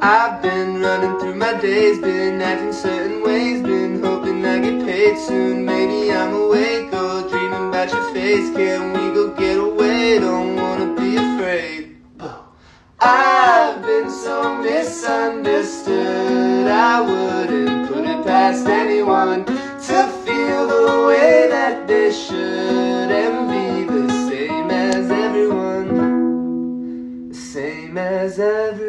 I've been running through my days, been acting certain ways, been hoping I get paid soon. Maybe I'm awake or dreaming about your face. Can we go get away? Don't wanna be afraid. I've been so misunderstood, I wouldn't put it past anyone to feel the way that they should and be the same as everyone, the same as everyone.